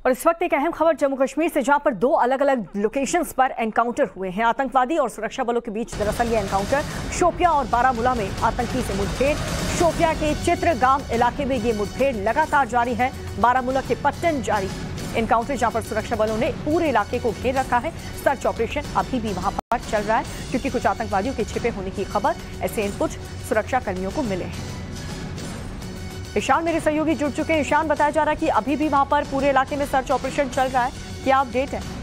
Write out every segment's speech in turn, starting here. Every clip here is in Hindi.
और इस वक्त एक अहम खबर जम्मू कश्मीर से, जहां पर दो अलग अलग लोकेशंस पर एनकाउंटर हुए हैं आतंकवादी और सुरक्षा बलों के बीच। दरअसल ये एनकाउंटर शोपियां और बारामूला में आतंकी से मुठभेड़। शोपियां के चित्रगाम इलाके में ये मुठभेड़ लगातार जारी है। बारामूला के पट्टन जारी एनकाउंटर, जहां पर सुरक्षा बलों ने पूरे इलाके को घेर रखा है। सर्च ऑपरेशन अभी भी वहां पर चल रहा है, क्योंकि कुछ आतंकवादियों के छिपे होने की खबर, ऐसे इनपुट सुरक्षा कर्मियों को मिले हैं। ईशान मेरे सहयोगी जुड़ चुके हैं। ईशान, बताया जा रहा है कि अभी भी वहां पर पूरे इलाके में सर्च ऑपरेशन चल रहा है, क्या अपडेट है?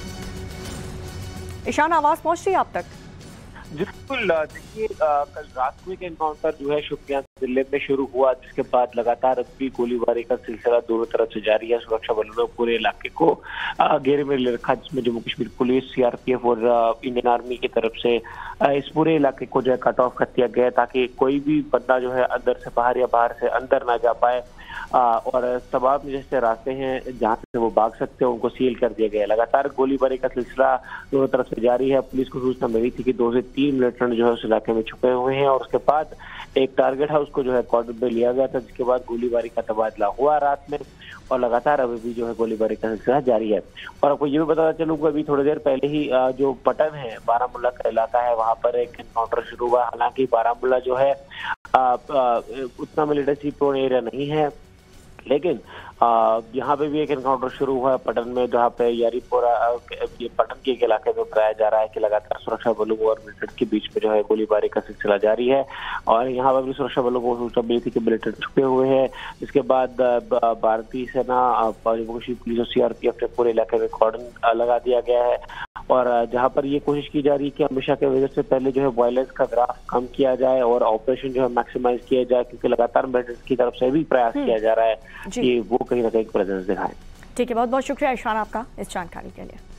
ईशान, आवाज पहुंच रही है आप तक? बिल्कुल, देखिए कल रात को एक एनकाउंटर जो है शोपियां जिले में शुरू हुआ, जिसके बाद लगातार अब भी गोलीबारी का सिलसिला दोनों तरफ से जारी है। सुरक्षा बलों ने पूरे इलाके को घेरे में ले रखा, जिसमें जम्मू कश्मीर पुलिस, सीआरपीएफ और इंडियन आर्मी की तरफ से इस पूरे इलाके को जो है कट ऑफ कर दिया गया, ताकि कोई भी बंदा जो है अंदर से बाहर या बाहर से अंदर ना जा पाए। और तमाम जैसे रास्ते हैं जहां से वो भाग सकते हैं, उनको सील कर दिया गया है। लगातार गोलीबारी का सिलसिला दोनों तरफ से जारी है। पुलिस को सूचना मिली थी कि 2 से 3 मिलिटेंट जो है उस इलाके में छुपे हुए हैं, और उसके बाद एक टारगेट हाउस को जो है कॉर्डन में लिया गया था, जिसके बाद गोलीबारी का तबादला हुआ रात में, और लगातार अभी भी जो है गोलीबारी का सिलसिला जारी है। और आपको ये भी बताना चलूंगा, अभी थोड़ी देर पहले ही जो पटन है, बारामूला का इलाका है, वहां पर एक एनकाउंटर शुरू हुआ। हालांकि बारामूला जो है उतना मिलिटेंसी प्रोन एरिया नहीं है, लेकिन यहाँ पे भी एक एनकाउंटर शुरू हुआ है पटन में, जहाँ पे यारीपोरा ये पटन के एक इलाके में बताया जा रहा है कि लगातार सुरक्षा बलों और मिलिटेंट के बीच में जो है गोलीबारी का सिलसिला जारी है। और यहाँ पर भी सुरक्षा बलों को सूचना मिली थी कि मिलिटेंट छुपे हुए हैं। इसके बाद भारतीय सेना, जम्मू कश्मीर पुलिस और सीआरपीएफ ने पूरे इलाके में कॉर्डन लगा दिया गया है, और जहां पर ये कोशिश की जा रही है कि हमेशा के वजह से पहले जो है वायलेंस का ग्राफ कम किया जाए और ऑपरेशन जो है मैक्सिमाइज किया जाए, क्योंकि लगातार मिलिटेंट्स की तरफ से भी प्रयास किया जा रहा है कि वो कहीं ना कहीं प्रेजेंस दिखाएं। ठीक है, बहुत बहुत शुक्रिया ईशान आपका इस जानकारी के लिए।